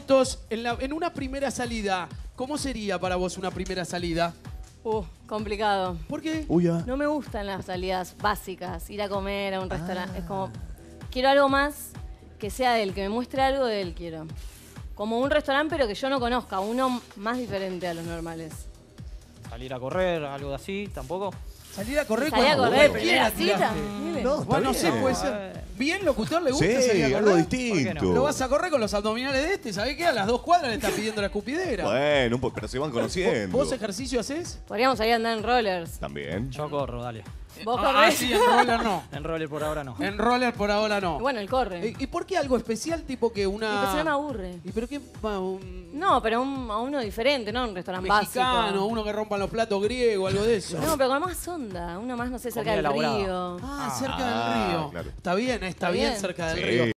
gustos. En una primera salida, ¿cómo sería para vos una primera salida? Complicado. ¿Por qué? No me gustan las salidas básicas, ir a comer a un restaurante. Es como, quiero algo más que sea de él, que me muestre algo de él, quiero. Como un restaurante, pero que yo no conozca, uno más diferente a los normales. Salir a correr, algo así, tampoco. Salir a correr Salir a cuando correr, vos primera quieras, cita. tiraste. No, está Bueno, bien. sí, puede ser. Bien, locutor, ¿le gusta Sí, salir a algo correr? distinto. Pero vas a correr con los abdominales de este, ¿sabés qué? A las 2 cuadras le estás pidiendo la escupidera. Bueno, pero se van conociendo. ¿Vos ejercicio haces? Podríamos salir a andar en rollers. También. Yo corro, dale. ¿Vos Ah, corrés? sí, en roller no. En roller por ahora no. En roller por ahora no. Bueno, él corre. ¿Y por qué algo especial tipo que una... Y pues se me aburre. ¿Y pero qué? Un No, pero a uno diferente, no un restaurante mexicano, básico. uno que rompan los platos griegos, algo de eso. No, pero con más onda. Uno más, no sé, cerca Comida del elaborada. río. Cerca del río. claro. Está bien Está bien bien. cerca del Sí. río.